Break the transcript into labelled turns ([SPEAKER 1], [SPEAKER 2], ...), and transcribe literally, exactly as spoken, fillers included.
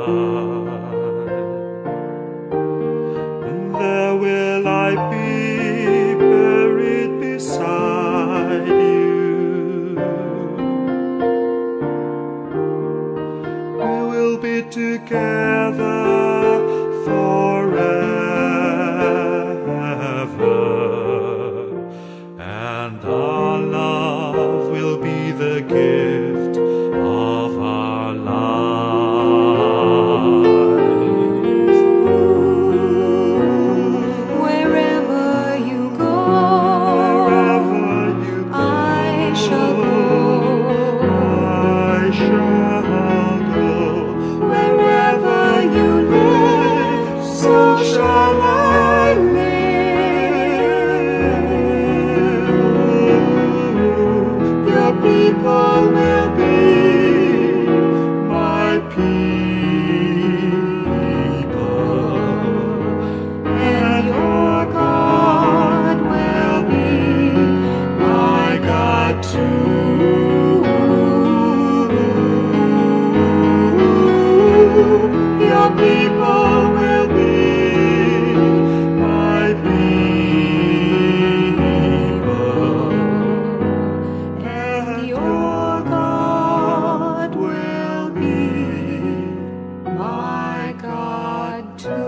[SPEAKER 1] And there will I be, buried beside you. We will be together forever, and our love will be the gift of our lives.
[SPEAKER 2] Wherever you go,
[SPEAKER 1] Wherever you go,
[SPEAKER 2] I shall go.
[SPEAKER 1] I shall go.
[SPEAKER 2] Wherever you live, so shall I live. Your people will be
[SPEAKER 1] My people,
[SPEAKER 2] and your God will be my God too. Your people will be
[SPEAKER 1] my people,
[SPEAKER 2] and your God will be my God too.